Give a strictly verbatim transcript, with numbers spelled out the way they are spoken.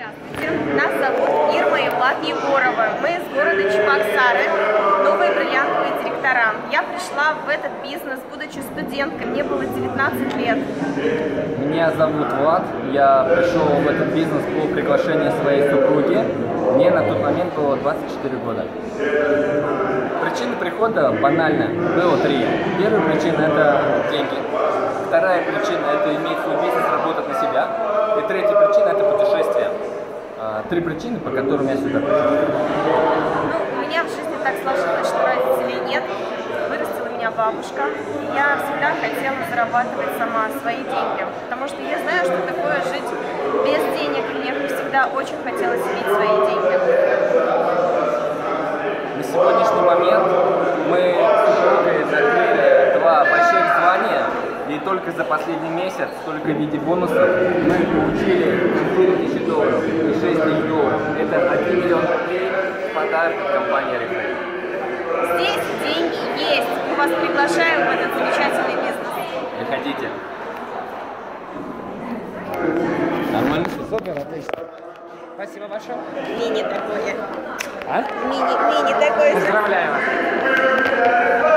Здравствуйте, нас зовут Ирма и Влад Егоровы. Мы из города Чебоксары, новые бриллиантовые директора. Я пришла в этот бизнес, будучи студенткой, мне было девятнадцать лет. Меня зовут Влад, я пришел в этот бизнес по приглашению своей супруги. Мне на тот момент было двадцать четыре года. Причина прихода банальна, было три. Первая причина – это деньги. Вторая причина – это иметь свой бизнес, работать на себя. И третья причина – это путешествие. Три причины, по которым я сюда пришел. Ну, у меня в жизни так сложилось, что родителей нет. Вырастила меня бабушка. И я всегда хотела зарабатывать сама свои деньги. Потому что я знаю, что такое жить без денег. И мне всегда очень хотелось иметь свои деньги. На сегодняшний момент мы с супругой закрыли два больших звания. И только за последний месяц, только в виде бонусов, мы получили четыре тысячи долларов и шесть тысяч долларов. Это один миллион рублей в подарок от компании Oriflame. Здесь деньги есть. Мы вас приглашаем в этот замечательный бизнес. Приходите. Нормально? Супер, отлично. Спасибо большое. Мини такое. А? Мини, мини такое. Поздравляю вас.